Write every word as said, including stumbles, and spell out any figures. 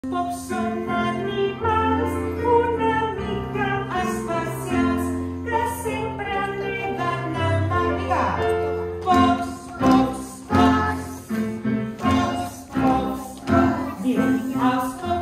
Pocs són animals una mica especials que sempre neden al mar. Pocs, pocs, pocs, pocs, pocs, pocs, diu els pocs.